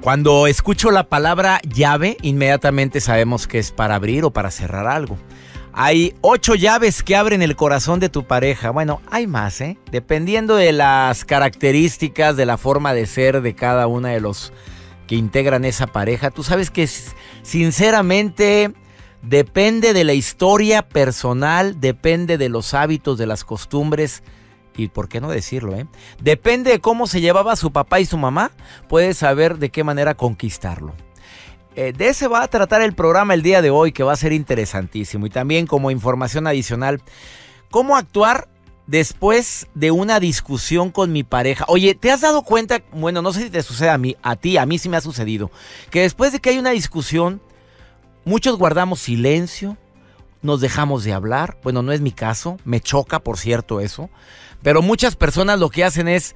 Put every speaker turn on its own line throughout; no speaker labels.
Cuando escucho la palabra llave, inmediatamente sabemos que es para abrir o para cerrar algo. Hay 8 llaves que abren el corazón de tu pareja. Bueno, hay más, ¿eh? Dependiendo de las características, de la forma de ser de cada una de los que integran esa pareja. Tú sabes que sinceramente depende de la historia personal, depende de los hábitos, de las costumbres. Y por qué no decirlo, depende de cómo se llevaba su papá y su mamá, puedes saber de qué manera conquistarlo. De ese va a tratar el programa el día de hoy, que va a ser interesantísimo. Y también como información adicional, cómo actuar después de una discusión con mi pareja. Oye, ¿te has dado cuenta? Bueno, no sé si te sucede a mí sí me ha sucedido, que después de que hay una discusión, muchos guardamos silencio, nos dejamos de hablar. Bueno, no es mi caso, me choca, por cierto, eso. Pero muchas personas lo que hacen es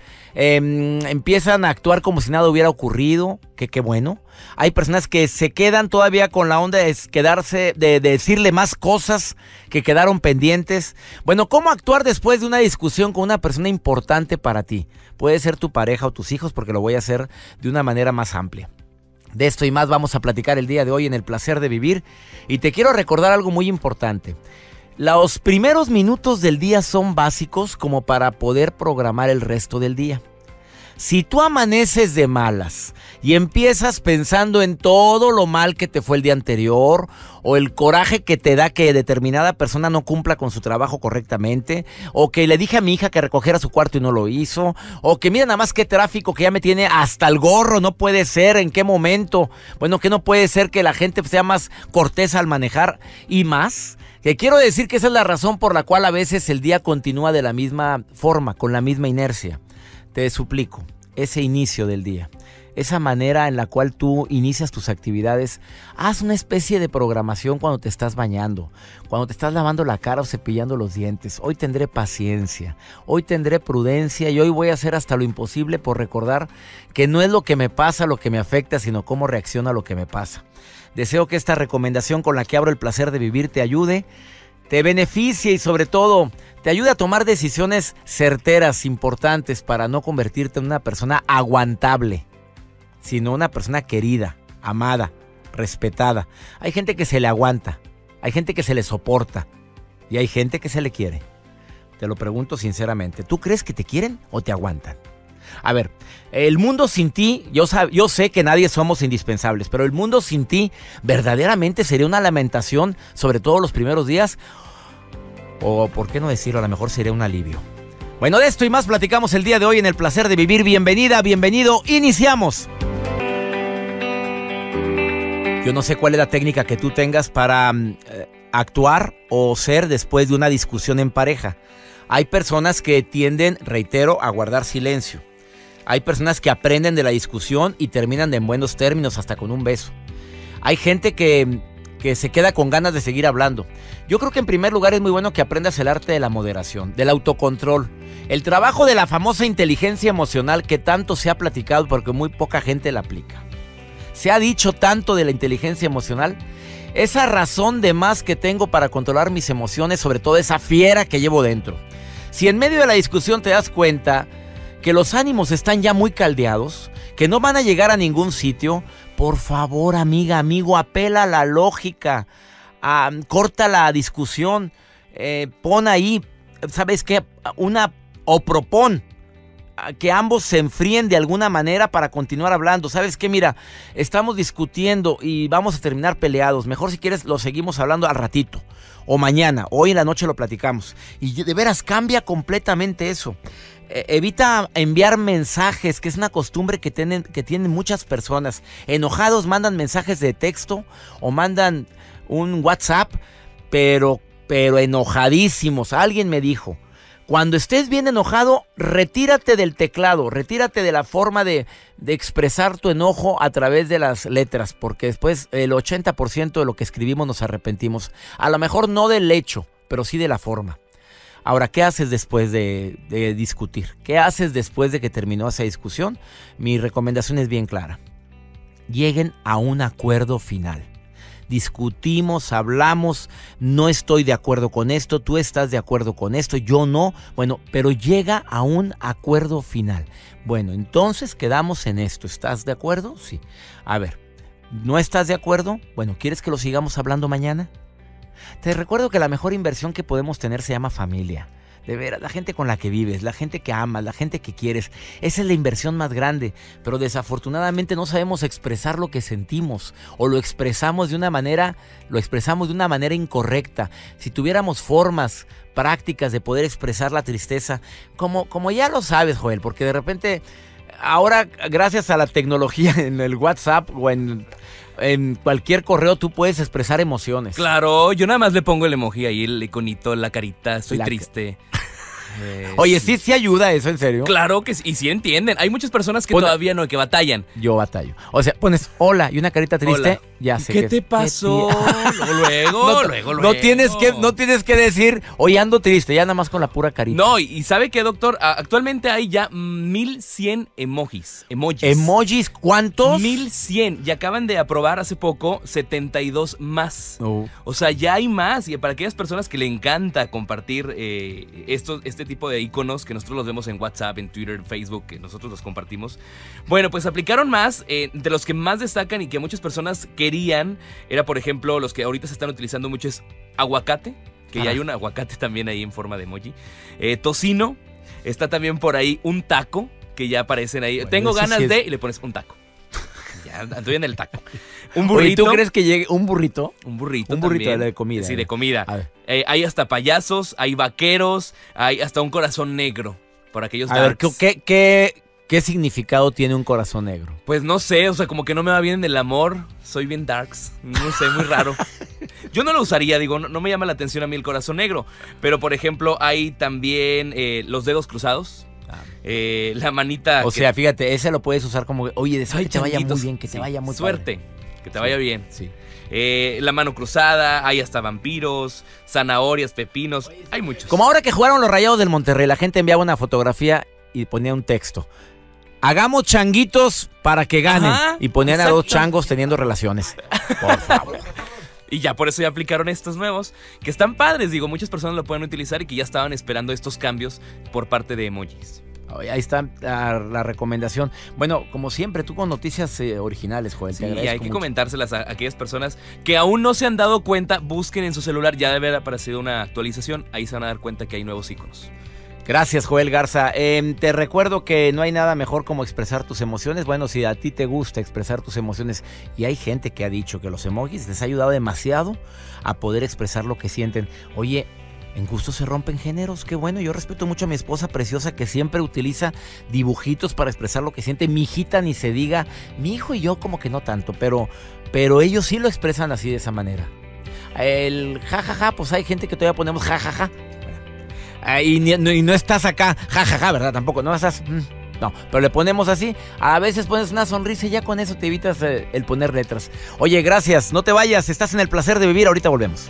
empiezan a actuar como si nada hubiera ocurrido, que qué bueno. Hay personas que se quedan todavía con la onda de decirle más cosas que quedaron pendientes. Bueno, ¿cómo actuar después de una discusión con una persona importante para ti? Puede ser tu pareja o tus hijos, porque lo voy a hacer de una manera más amplia. De esto y más vamos a platicar el día de hoy en El Placer de Vivir. Y te quiero recordar algo muy importante. Los primeros minutos del día son básicos como para poder programar el resto del día. Si tú amaneces de malas y empiezas pensando en todo lo mal que te fue el día anterior, o el coraje que te da que determinada persona no cumpla con su trabajo correctamente, o que le dije a mi hija que recogiera su cuarto y no lo hizo, o que mira nada más qué tráfico que ya me tiene hasta el gorro, no puede ser, ¿en qué momento? Bueno, que no puede ser que la gente sea más cortés al manejar y más. Que quiero decir que esa es la razón por la cual a veces el día continúa de la misma forma, con la misma inercia. Te suplico, ese inicio del día, esa manera en la cual tú inicias tus actividades, haz una especie de programación cuando te estás bañando, cuando te estás lavando la cara o cepillando los dientes. Hoy tendré paciencia, hoy tendré prudencia y hoy voy a hacer hasta lo imposible por recordar que no es lo que me pasa lo que me afecta, sino cómo reacciono a lo que me pasa. Deseo que esta recomendación con la que abro El Placer de Vivir te ayude, te beneficie y sobre todo te ayude a tomar decisiones certeras, importantes, para no convertirte en una persona aguantable, sino una persona querida, amada, respetada. Hay gente que se le aguanta, hay gente que se le soporta y hay gente que se le quiere. Te lo pregunto sinceramente, ¿tú crees que te quieren o te aguantan? A ver, el mundo sin ti, yo sé que nadie somos indispensables, pero el mundo sin ti verdaderamente sería una lamentación, sobre todo los primeros días, o por qué no decirlo, a lo mejor sería un alivio. Bueno, de esto y más platicamos el día de hoy en El Placer de Vivir. Bienvenida, bienvenido, iniciamos. Yo no sé cuál es la técnica que tú tengas para actuar o ser después de una discusión en pareja. Hay personas que tienden, reitero, a guardar silencio. Hay personas que aprenden de la discusión y terminan en buenos términos, hasta con un beso. Hay gente que se queda con ganas de seguir hablando. Yo creo que en primer lugar es muy bueno que aprendas el arte de la moderación, del autocontrol. El trabajo de la famosa inteligencia emocional que tanto se ha platicado porque muy poca gente la aplica. Se ha dicho tanto de la inteligencia emocional. Esa razón de más que tengo para controlar mis emociones, sobre todo esa fiera que llevo dentro. Si en medio de la discusión te das cuenta que los ánimos están ya muy caldeados, que no van a llegar a ningún sitio, por favor, amiga, amigo, apela a la lógica, corta la discusión, pon ahí, ¿sabes qué? O propon que ambos se enfríen de alguna manera para continuar hablando. ¿Sabes qué? Mira, estamos discutiendo y vamos a terminar peleados. Mejor si quieres lo seguimos hablando al ratito. O mañana, hoy en la noche lo platicamos. Y de veras cambia completamente eso. Evita enviar mensajes, que es una costumbre que tienen muchas personas. Enojados mandan mensajes de texto o mandan un WhatsApp, pero enojadísimos. Alguien me dijo, cuando estés bien enojado, retírate del teclado, retírate de la forma de expresar tu enojo a través de las letras, porque después el 80% de lo que escribimos nos arrepentimos. A lo mejor no del hecho, pero sí de la forma. Ahora, ¿qué haces después de discutir? ¿Qué haces después de que terminó esa discusión? Mi recomendación es bien clara. Lleguen a un acuerdo final. discutimos, hablamos, no estoy de acuerdo con esto, tú estás de acuerdo con esto, yo no, bueno, pero llega a un acuerdo final. Bueno, entonces quedamos en esto, ¿estás de acuerdo? Sí. A ver, ¿no estás de acuerdo? Bueno, ¿quieres que lo sigamos hablando mañana? Te recuerdo que la mejor inversión que podemos tener se llama familia. De veras, la gente con la que vives, la gente que amas, la gente que quieres, esa es la inversión más grande. Pero desafortunadamente no sabemos expresar lo que sentimos o lo expresamos de una manera incorrecta. Si tuviéramos formas prácticas de poder expresar la tristeza, como ya lo sabes, Joel, porque de repente ahora gracias a la tecnología en el WhatsApp o en cualquier correo tú puedes expresar emociones.
Claro, yo nada más le pongo el emoji ahí, el iconito, la carita, estoy triste.
Oye, sí ayuda eso, ¿en serio?
Claro que sí, y sí entienden. Hay muchas personas que todavía no, que batallan.
Yo batallo. O sea, pones hola y una carita triste,
hola.
Ya sé.
¿Qué te pasó? Luego.
No tienes que decir, oye, ando triste, ya nada más con la pura carita.
No, y ¿sabe qué, doctor? Actualmente hay ya 1100 emojis.
¿Emojis? ¿Cuántos?
1100. Y acaban de aprobar hace poco 72 más. O sea, ya hay más. Y para aquellas personas que le encanta compartir este tipo de iconos que nosotros los vemos en WhatsApp, en Twitter, en Facebook, que nosotros los compartimos. Bueno, pues aplicaron más. De los que más destacan y que muchas personas querían, era por ejemplo, los que ahorita se están utilizando mucho es aguacate, que ya hay un aguacate también ahí en forma de emoji. Tocino, está también por ahí un taco, que ya aparecen ahí. Bueno, tengo ganas de, y le pones un taco. Ya, estoy en el taco. Un burrito.
Oye, ¿tú crees que llegue un burrito?
Un burrito
también. De comida.
Sí, de comida. Hay hasta payasos, hay vaqueros, hay hasta un corazón negro. Por aquellos darks.
A ver, ¿qué significado tiene un corazón negro?
Pues no sé, o sea, como que no me va bien en el amor. Soy bien darks, no sé, muy raro. Yo no lo usaría, digo, no me llama la atención a mí el corazón negro. Pero, por ejemplo, hay también los dedos cruzados. La manita.
O sea, fíjate, ese lo puedes usar como, oye, deseo que te vaya muy bien, que te vaya muy
suerte,
padre.
Que te vaya bien.
Sí.
La mano cruzada, hay hasta vampiros, zanahorias, pepinos, hay muchos.
Como ahora que jugaron los Rayados del Monterrey, la gente enviaba una fotografía y ponía un texto. Hagamos changuitos para que ganen. Ajá, y ponían a 2 changos teniendo relaciones. Por favor.
Y ya por eso ya aplicaron estos nuevos, que están padres, digo, muchas personas lo pueden utilizar y que ya estaban esperando estos cambios por parte de emojis.
Ahí está la recomendación. Bueno, como siempre, tú con noticias originales, Joel.
Sí, y hay que comentárselas a aquellas personas que aún no se han dado cuenta. Busquen en su celular, ya debe haber aparecido una actualización. Ahí se van a dar cuenta que hay nuevos iconos.
Gracias, Joel Garza. Te recuerdo que no hay nada mejor como expresar tus emociones. Bueno, si a ti te gusta expresar tus emociones, y hay gente que ha dicho que los emojis les ha ayudado demasiado a poder expresar lo que sienten. Oye, en gusto se rompen géneros, qué bueno. Yo respeto mucho a mi esposa preciosa que siempre utiliza dibujitos para expresar lo que siente. Mi hijita ni se diga, mi hijo y yo como que no tanto, pero ellos sí lo expresan así, de esa manera. El jajaja, pues hay gente que todavía ponemos jajaja. Y no estás acá, jajaja, ¿verdad? Tampoco, no estás... No, pero le ponemos así. A veces pones una sonrisa y ya con eso te evitas el poner letras. Oye, gracias, no te vayas, estás en el placer de vivir, ahorita volvemos.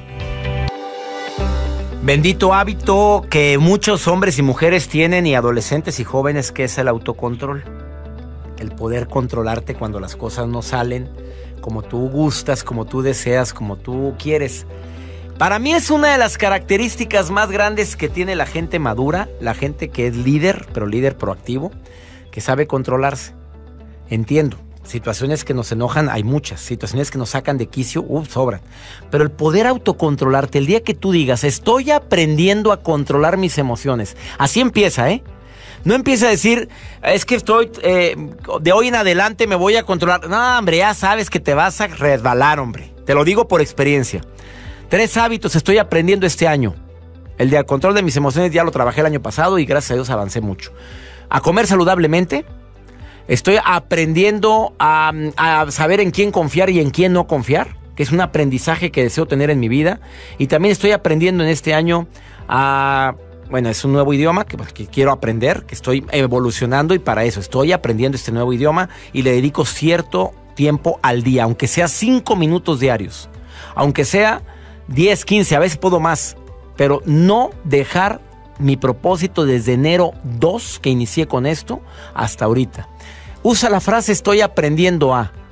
Bendito hábito que muchos hombres y mujeres tienen, y adolescentes y jóvenes, que es el autocontrol. El poder controlarte cuando las cosas no salen como tú gustas, como tú deseas, como tú quieres. Para mí es una de las características más grandes que tiene la gente madura, la gente que es líder, pero líder proactivo, que sabe controlarse. Entiendo, situaciones que nos enojan hay muchas, situaciones que nos sacan de quicio, sobran. Pero el poder autocontrolarte, el día que tú digas, estoy aprendiendo a controlar mis emociones, así empieza, ¿eh? No empieza a decir, es que estoy, de hoy en adelante me voy a controlar. No, hombre, ya sabes que te vas a resbalar, hombre. Te lo digo por experiencia. 3 hábitos estoy aprendiendo este año. El de control de mis emociones ya lo trabajé el año pasado y gracias a Dios avancé mucho. A comer saludablemente. Estoy aprendiendo a saber en quién confiar y en quién no confiar, que es un aprendizaje que deseo tener en mi vida. Y también estoy aprendiendo en este año bueno, es un nuevo idioma que quiero aprender, que estoy evolucionando, y para eso estoy aprendiendo este nuevo idioma y le dedico cierto tiempo al día, aunque sea 5 minutos diarios, aunque sea 10, 15, a veces puedo más, pero no dejar mi propósito desde enero 2 que inicié con esto hasta ahorita. Usa la frase estoy aprendiendo a.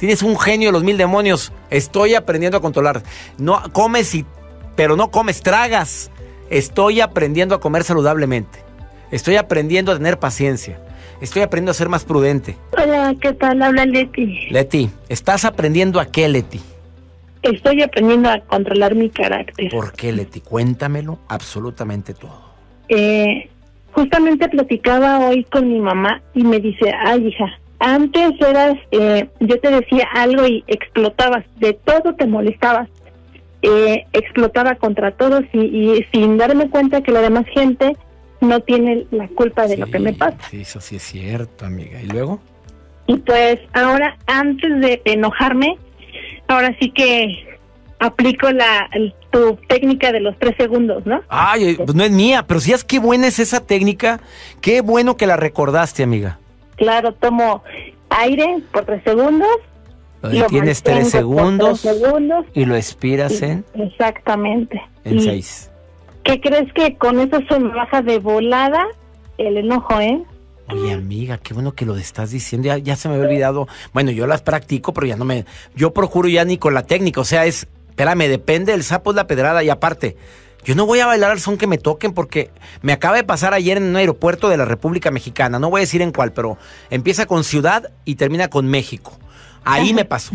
Tienes un genio de los 1000 demonios. Estoy aprendiendo a controlar. No comes, pero no comes, tragas. Estoy aprendiendo a comer saludablemente. Estoy aprendiendo a tener paciencia. Estoy aprendiendo a ser más prudente.
Hola, ¿qué tal? Habla Leti.
Leti, ¿estás aprendiendo a qué, Leti?
Estoy aprendiendo a controlar mi carácter.
¿Por qué, Leti? Cuéntamelo absolutamente todo.
Justamente platicaba hoy con mi mamá y me dice, ay, hija, antes eras, yo te decía algo y explotabas, de todo te molestabas. Explotaba contra todos y sin darme cuenta que la demás gente no tiene la culpa de lo que me pasa.
Sí, eso sí es cierto, amiga. ¿Y luego?
Y pues ahora, antes de enojarme, ahora sí que aplico tu técnica de los 3 segundos, ¿no?
Ay, pues no es mía, pero si es qué buena es esa técnica. Qué bueno que la recordaste, amiga.
Claro, tomo aire por 3 segundos.
Tienes 3 segundos, y lo expiras en...
Exactamente.
En 6.
¿Qué crees que con eso se me baja de volada el enojo,
Oye, amiga, qué bueno que lo estás diciendo. Ya se me había olvidado. Bueno, yo las practico, pero ya no me... Yo procuro ya ni con la técnica. O sea, espérame, depende, el sapo es la pedrada. Y aparte, yo no voy a bailar al son que me toquen porque me acaba de pasar ayer en un aeropuerto de la República Mexicana. No voy a decir en cuál, pero empieza con Ciudad y termina con México. Ahí me pasó.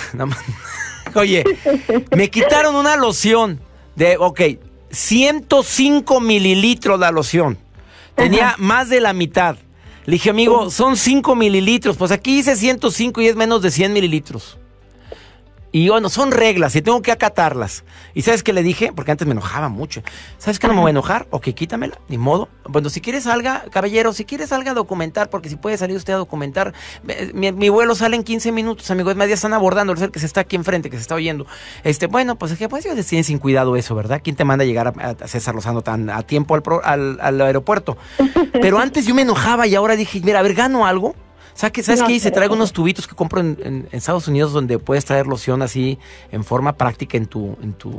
Oye, me quitaron una loción de, 105 mililitros la loción. Tenía más de la mitad. Le dije, amigo, son 5 mililitros. Pues aquí dice 105 y es menos de 100 mililitros. Y bueno, son reglas y tengo que acatarlas. ¿Y sabes qué le dije? Porque antes me enojaba mucho. ¿Sabes qué? No me voy a enojar. Ok, quítamela, ni modo. Bueno, si quieres salga, caballero, si quieres salga a documentar, porque si puede salir usted a documentar. Mi vuelo sale en 15 minutos, amigo. Es más, ya están abordando el ser que se está aquí enfrente, que se está oyendo. Bueno, pues es que pues tienen sin cuidado eso, ¿verdad? ¿Quién te manda a llegar a César Lozano tan a tiempo al aeropuerto? Pero antes yo me enojaba y ahora dije, mira, a ver, ¿gano algo? ¿Sabes qué hice? Traigo unos tubitos que compro en Estados Unidos donde puedes traer loción así en forma práctica en tu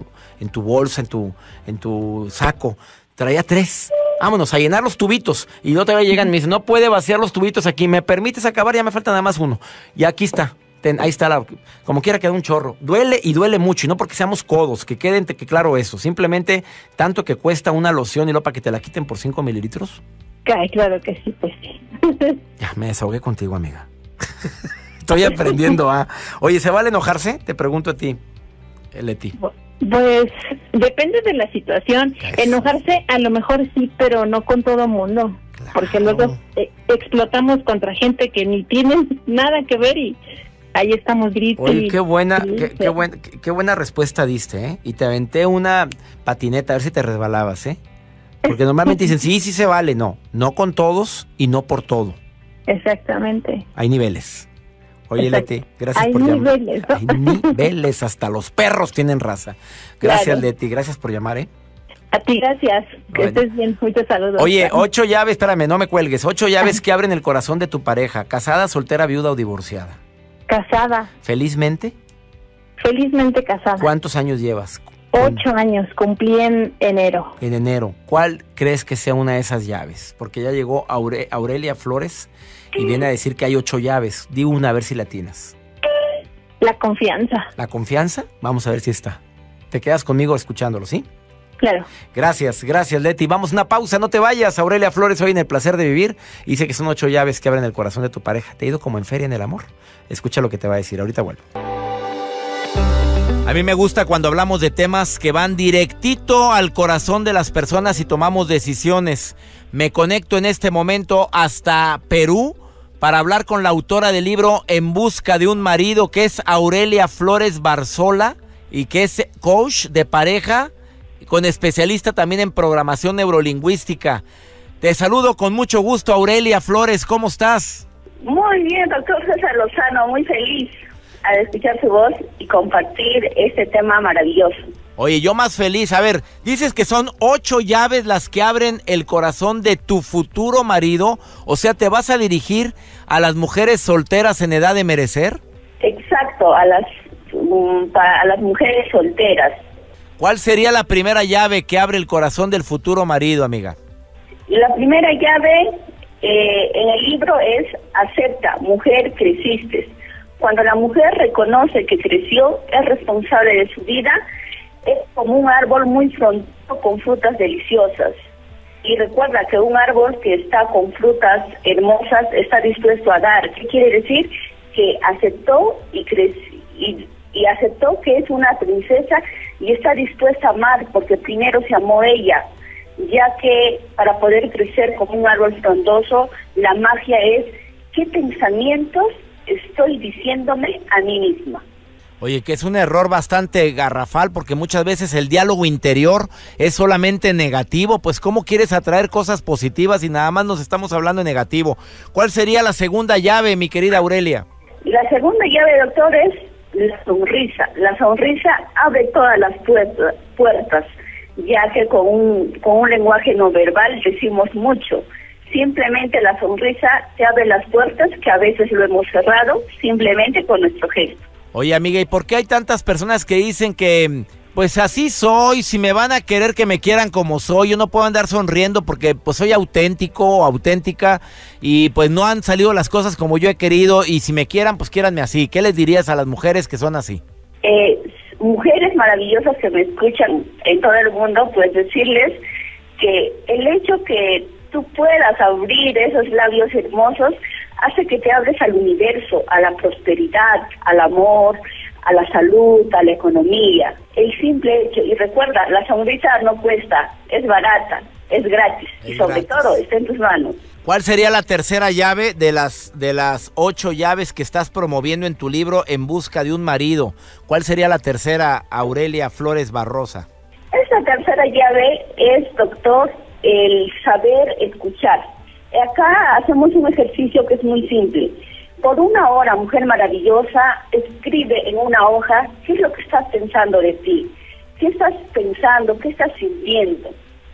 bolsa, en tu saco. Traía 3. Vámonos a llenar los tubitos. Y no te llegan y me dicen, no puede vaciar los tubitos aquí. ¿Me permites acabar? Ya me falta nada más 1. Y aquí está. Ahí está, como quiera queda un chorro. Duele y duele mucho. Y no porque seamos codos, que queden que claro eso. Simplemente tanto que cuesta una loción y luego para que te la quiten por 5 mililitros.
Ay, claro que sí, pues sí.
Ya me desahogué contigo, amiga. Estoy aprendiendo a... Oye, ¿se vale enojarse? Te pregunto a ti, Leti.
Pues depende de la situación. Enojarse a lo mejor sí, pero no con todo mundo. Claro. Porque luego explotamos contra gente que ni tienen nada que ver y ahí estamos gritos.
Oye, qué buena respuesta diste, ¿eh? Y te aventé una patineta, a ver si te resbalabas, ¿eh? Porque normalmente dicen, sí se vale. No con todos y no por todo.
Exactamente.
Hay niveles. Oye, Leti, gracias por llamar. Hay niveles, hasta los perros tienen raza. Gracias, Leti, gracias por llamar, ¿eh?
A ti, gracias. Que estés bien. Muchos saludos.
Oye, 8 llaves, espérame, no me cuelgues. 8 llaves que abren el corazón de tu pareja. ¿Casada, soltera, viuda o divorciada?
Casada.
¿Felizmente?
Felizmente casada.
¿Cuántos años llevas?
8 años, cumplí en enero.
En enero. ¿Cuál crees que sea una de esas llaves? Porque ya llegó Aurelia Flores y viene a decir que hay 8 llaves. Di una a ver si la tienes.
La confianza.
¿La confianza? Vamos a ver si está. Te quedas conmigo escuchándolo, ¿sí?
Claro.
Gracias, Leti. Vamos a una pausa, no te vayas. Aurelia Flores hoy en El Placer de Vivir. Dice que son 8 llaves que abren el corazón de tu pareja. ¿Te ha ido como en feria en el amor? Escucha lo que te va a decir. Ahorita vuelvo. A mí me gusta cuando hablamos de temas que van directito al corazón de las personas y tomamos decisiones. Me conecto en este momento hasta Perú para hablar con la autora del libro En busca de un marido, que es Aurelia Flores Barzola y que es coach de pareja con especialista también en programación neurolingüística. Te saludo con mucho gusto, Aurelia Flores, ¿cómo estás?
Muy bien, doctor César Lozano, muy feliz al escuchar su voz y compartir este tema maravilloso.
Oye, yo más feliz. A ver, dices que son 8 llaves las que abren el corazón de tu futuro marido. O sea, ¿te vas a dirigir a las mujeres solteras en edad de merecer?
Exacto, a las mujeres solteras.
¿Cuál sería la primera llave que abre el corazón del futuro marido, amiga?
La primera llave en el libro es acepta, mujer, creciste. Cuando la mujer reconoce que creció, es responsable de su vida, es como un árbol muy frondoso con frutas deliciosas. Y recuerda que un árbol que está con frutas hermosas está dispuesto a dar. ¿Qué quiere decir? Que aceptó y aceptó que es una princesa y está dispuesta a amar porque primero se amó ella, ya que para poder crecer como un árbol frondoso, la magia es qué pensamientos estoy diciéndome a mí misma.
Oye, que es un error bastante garrafal porque muchas veces el diálogo interior es solamente negativo. Pues ¿cómo quieres atraer cosas positivas y nada más nos estamos hablando de negativo? ¿Cuál sería la segunda llave, mi querida Aurelia?
La segunda llave, doctor, es la sonrisa. La sonrisa abre todas las puertas, ya que con un lenguaje no verbal decimos mucho. Simplemente la sonrisa te abre las puertas que a veces lo hemos cerrado simplemente con nuestro gesto.
Oye, amiga, ¿y por qué hay tantas personas que dicen que, pues así soy, si me van a querer que me quieran como soy, yo no puedo andar sonriendo porque pues soy auténtico o auténtica y pues no han salido las cosas como yo he querido y si me quieran, pues quiéranme así? ¿Qué les dirías a las mujeres que son así?
Mujeres maravillosas que me escuchan en todo el mundo, pues decirles que el hecho que tú puedas abrir esos labios hermosos hace que te abres al universo, a la prosperidad, al amor, a la salud, a la economía. El simple hecho, y recuerda, la sonrisa no cuesta, es barata, es gratis, y sobre todo está en tus manos.
¿Cuál sería la tercera llave de las 8 llaves que estás promoviendo en tu libro En busca de un marido? ¿Cuál sería la tercera, Aurelia Flores Barrosa?
Esta tercera llave es, doctor, el saber escuchar. Acá hacemos un ejercicio que es muy simple. Por 1 hora, mujer maravillosa, escribe en una hoja qué es lo que estás pensando de ti, qué estás pensando, qué estás sintiendo.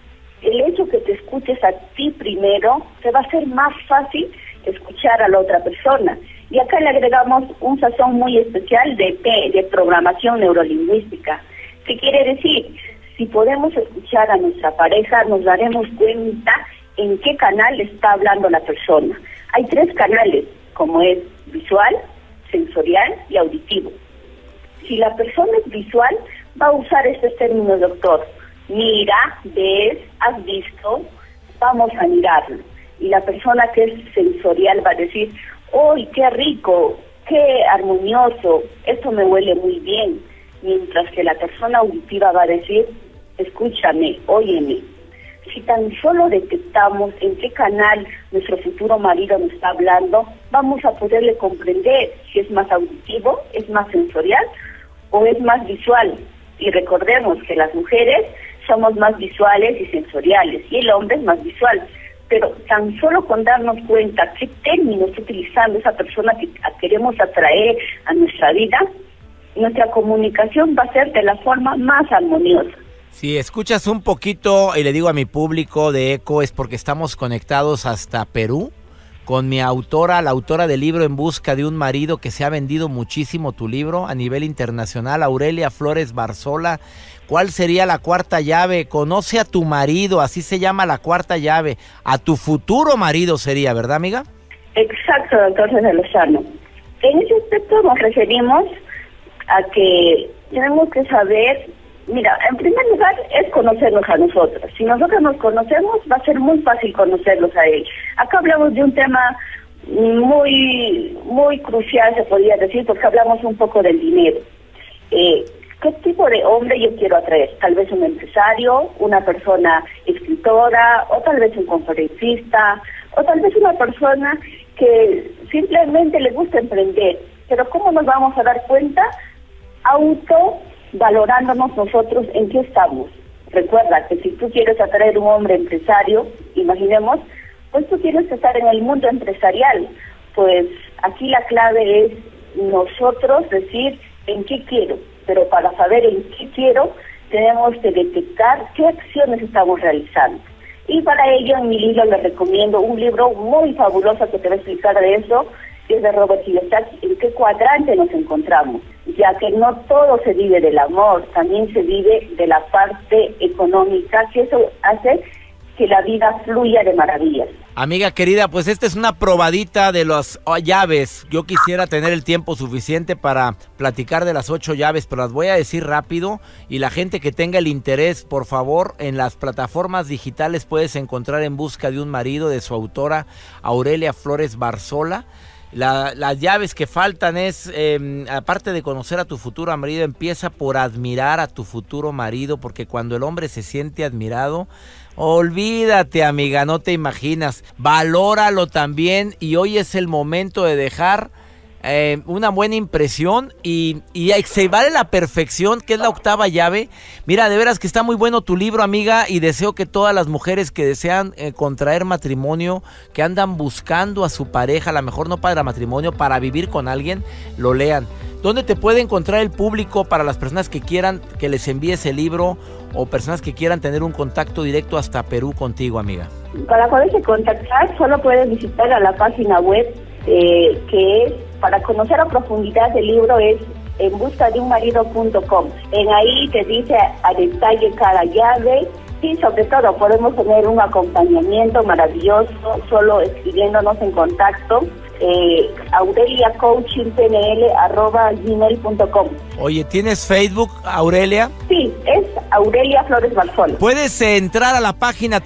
El hecho que te escuches a ti primero te va a hacer más fácil escuchar a la otra persona. Y acá le agregamos un sazón muy especial de programación neurolingüística. ¿Qué quiere decir? Si podemos escuchar a nuestra pareja, nos daremos cuenta en qué canal está hablando la persona. Hay 3 canales, como es visual, sensorial y auditivo. Si la persona es visual, va a usar estos términos, doctor. Mira, ves, has visto, vamos a mirarlo. Y la persona que es sensorial va a decir, ¡uy, qué rico, qué armonioso, esto me huele muy bien! Mientras que la persona auditiva va a decir, escúchame, óyeme. Si tan solo detectamos en qué canal nuestro futuro marido nos está hablando, vamos a poderle comprender si es más auditivo, es más sensorial o es más visual. Y recordemos que las mujeres somos más visuales y sensoriales y el hombre es más visual. Pero tan solo con darnos cuenta qué términos está utilizando esa persona que queremos atraer a nuestra vida, nuestra comunicación va a ser de la forma más armoniosa.
Si escuchas un poquito, y le digo a mi público de eco, es porque estamos conectados hasta Perú con mi autora, la autora del libro En busca de un marido, que se ha vendido muchísimo tu libro a nivel internacional, Aurelia Flores Barzola. ¿Cuál sería la cuarta llave? Conoce a tu marido, así se llama la cuarta llave. A tu futuro marido sería, ¿verdad, amiga?
Exacto, doctor César Lozano. En ese aspecto nos referimos a que tenemos que saber. Mira, en primer lugar es conocernos a nosotros. Si nosotros nos conocemos, va a ser muy fácil conocerlos a él. Acá hablamos de un tema muy crucial, se podría decir, porque hablamos un poco del dinero. ¿Qué tipo de hombre yo quiero atraer? Tal vez un empresario, una persona escritora, o tal vez un conferencista, o tal vez una persona que simplemente le gusta emprender. Pero ¿cómo nos vamos a dar cuenta? Valorándonos nosotros en qué estamos. Recuerda que si tú quieres atraer un hombre empresario, imaginemos, pues tú tienes que estar en el mundo empresarial. Pues aquí la clave es nosotros decir en qué quiero, pero para saber en qué quiero tenemos que detectar qué acciones estamos realizando. Y para ello en mi libro les recomiendo un libro muy fabuloso que te va a explicar de eso, que es de Robert Kiyosaki, en qué cuadrante nos encontramos, ya que no todo se vive del amor, también se vive de la parte económica, que eso hace que la vida fluya de maravillas.
Amiga querida, pues esta es una probadita de las llaves. Yo quisiera tener el tiempo suficiente para platicar de las 8 llaves, pero las voy a decir rápido. Y la gente que tenga el interés, por favor, en las plataformas digitales puedes encontrar En busca de un marido, de su autora Aurelia Flores Barzola. Las llaves que faltan es, aparte de conocer a tu futuro marido, empieza por admirar a tu futuro marido, porque cuando el hombre se siente admirado, olvídate, amiga, no te imaginas. Valóralo también, y hoy es el momento de dejar una buena impresión y se vale la perfección, que es la 8ª llave. Mira, de veras que está muy bueno tu libro, amiga, y deseo que todas las mujeres que desean contraer matrimonio, que andan buscando a su pareja, a lo mejor no para matrimonio, para vivir con alguien, lo lean. ¿Dónde te puede encontrar el público para las personas que quieran que les envíes el libro, o personas que quieran tener un contacto directo hasta Perú contigo, amiga?
Para poderse contactar, solo puedes visitar a la página web, que es, para conocer a profundidad el libro, es enbuscadeunmarido.com. En ahí te dice a detalle cada llave, y sobre todo podemos tener un acompañamiento maravilloso solo escribiéndonos en contacto. aureliacoachingpnl@gmail.com.
Oye, ¿tienes Facebook, Aurelia?
Sí, es Aurelia Flores Barzola.
Puedes entrar a la página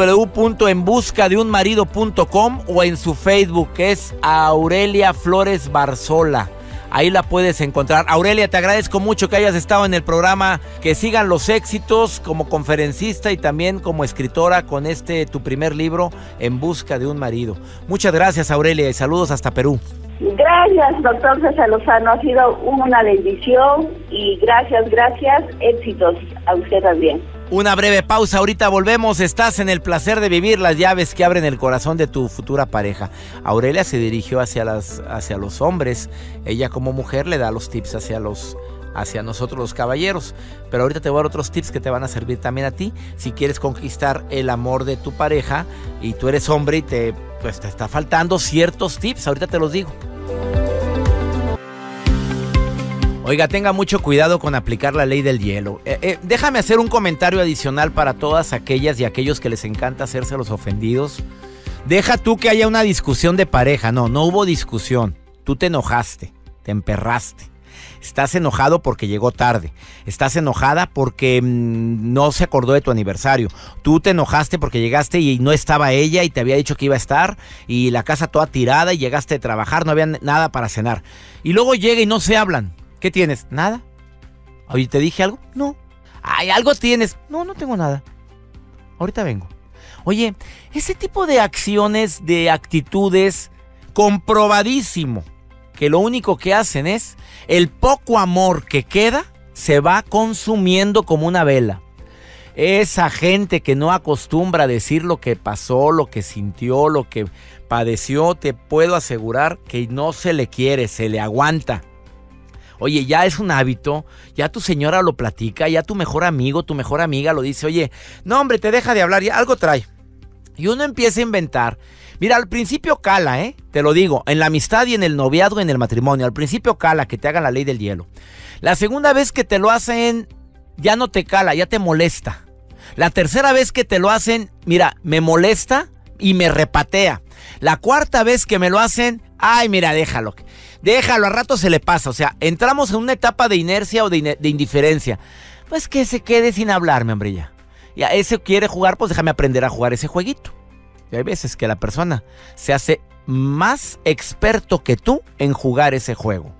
www.enbuscadeunmarido.com o en su Facebook, que es Aurelia Flores Barzola. Ahí la puedes encontrar. Aurelia, te agradezco mucho que hayas estado en el programa. Que sigan los éxitos como conferencista y también como escritora con tu primer libro, En busca de un marido. Muchas gracias, Aurelia, y saludos hasta Perú.
Gracias, doctor César Lozano. Ha sido una bendición y gracias. Éxitos a usted también.
Una breve pausa, ahorita volvemos. Estás en El placer de vivir, las llaves que abren el corazón de tu futura pareja. Aurelia se dirigió hacia los hombres. Ella como mujer le da los tips hacia nosotros los caballeros. Pero ahorita te voy a dar otros tips que te van a servir también a ti. Si quieres conquistar el amor de tu pareja y tú eres hombre y te está faltando ciertos tips, ahorita te los digo. Oiga, tenga mucho cuidado con aplicar la ley del hielo. Déjame hacer un comentario adicional para todas aquellas y aquellos que les encanta hacerse los ofendidos. Deja tú que haya una discusión de pareja. No hubo discusión. Tú te enojaste, te emperraste. Estás enojado porque llegó tarde. Estás enojada porque no se acordó de tu aniversario. Tú te enojaste porque llegaste y no estaba ella y te había dicho que iba a estar, y la casa toda tirada, y llegaste a trabajar, no había nada para cenar. Y luego llega y no se hablan. ¿Qué tienes? ¿Nada? Oye, ¿te dije algo? No. Ay, ¿algo tienes? No tengo nada. Ahorita vengo. Oye, ese tipo de acciones, de actitudes, comprobadísimo, que lo único que hacen es, el poco amor que queda, se va consumiendo como una vela. Esa gente que no acostumbra a decir lo que pasó, lo que sintió, lo que padeció, te puedo asegurar que no se le quiere, se le aguanta. Oye, ya es un hábito, ya tu señora lo platica, ya tu mejor amigo, tu mejor amiga lo dice. Oye, no hombre, te deja de hablar, ya algo trae. Y uno empieza a inventar. Mira, al principio cala, te lo digo, en la amistad y en el noviazgo y en el matrimonio. Al principio cala que te hagan la ley del hielo. La segunda vez que te lo hacen, ya no te cala, ya te molesta. La tercera vez que te lo hacen, mira, me molesta y me repatea. La cuarta vez que me lo hacen, ay, mira, déjalo, a rato se le pasa. O sea, entramos en una etapa de inercia o de indiferencia. Pues que se quede sin hablarme, hombre, ya. Ya ese quiere jugar, pues déjame aprender a jugar ese jueguito. Y hay veces que la persona se hace más experto que tú en jugar ese juego.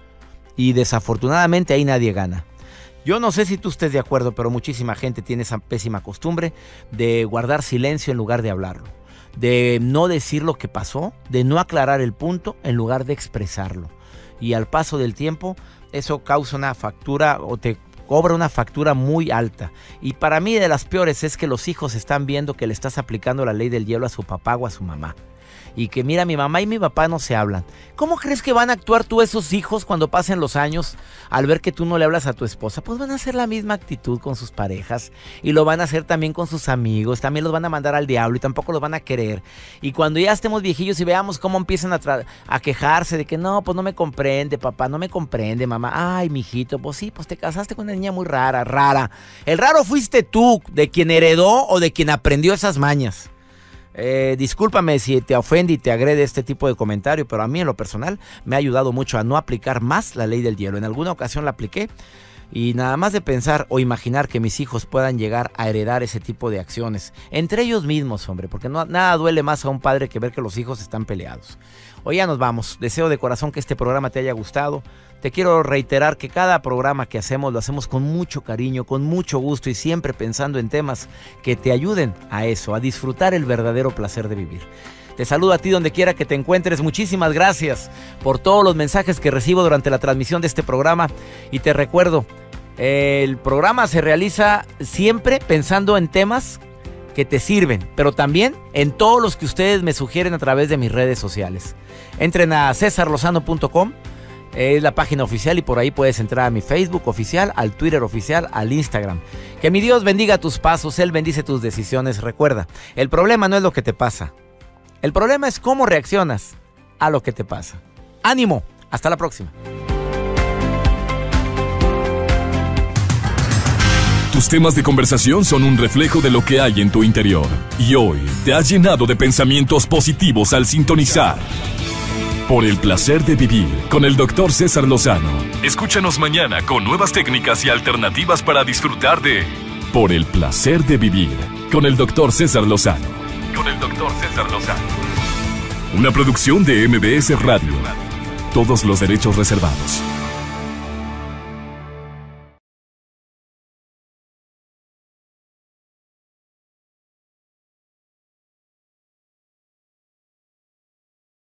Y desafortunadamente ahí nadie gana. Yo no sé si tú estés de acuerdo, pero muchísima gente tiene esa pésima costumbre de guardar silencio en lugar de hablarlo. De no decir lo que pasó, de no aclarar el punto en lugar de expresarlo. Y al paso del tiempo, eso causa una factura o te cobra una factura muy alta. Y para mí de las peores es que los hijos están viendo que le estás aplicando la ley del hielo a su papá o a su mamá. y que mira, mi mamá y mi papá no se hablan. ¿Cómo crees que van a actuar tú esos hijos cuando pasen los años al ver que tú no le hablas a tu esposa? Pues van a hacer la misma actitud con sus parejas y lo van a hacer también con sus amigos, también los van a mandar al diablo y tampoco los van a querer. Y cuando ya estemos viejillos y veamos cómo empiezan a quejarse de que no, pues no me comprende papá, no me comprende mamá, ay mijito, pues sí, pues te casaste con una niña muy rara. El raro fuiste tú, de quien heredó o de quien aprendió esas mañas. Discúlpame si te ofende y te agrede este tipo de comentario, pero a mí en lo personal me ha ayudado mucho a no aplicar más la ley del hielo. En alguna ocasión la apliqué y nada más de pensar o imaginar que mis hijos puedan llegar a heredar ese tipo de acciones entre ellos mismos, hombre, porque nada duele más a un padre que ver que los hijos están peleados. Hoy ya nos vamos. Deseo de corazón que este programa te haya gustado. Te quiero reiterar que cada programa que hacemos lo hacemos con mucho cariño, con mucho gusto y siempre pensando en temas que te ayuden a eso, a disfrutar el verdadero placer de vivir. Te saludo a ti donde quiera que te encuentres. Muchísimas gracias por todos los mensajes que recibo durante la transmisión de este programa. Y te recuerdo, el programa se realiza siempre pensando en temas que te sirven, pero también en todos los que ustedes me sugieren a través de mis redes sociales. Entren a cesarlozano.com. Es la página oficial y por ahí puedes entrar a mi Facebook oficial, al Twitter oficial, al Instagram. Que mi Dios bendiga tus pasos, Él bendice tus decisiones. Recuerda, el problema no es lo que te pasa. El problema es cómo reaccionas a lo que te pasa. ¡Ánimo! Hasta la próxima.
Tus temas de conversación son un reflejo de lo que hay en tu interior. Y hoy te has llenado de pensamientos positivos al sintonizar Por el placer de vivir con el Dr. César Lozano. Escúchanos mañana con nuevas técnicas y alternativas para disfrutar de Por el placer de vivir con el Dr. César Lozano. Una producción de MBS Radio. Todos los derechos reservados.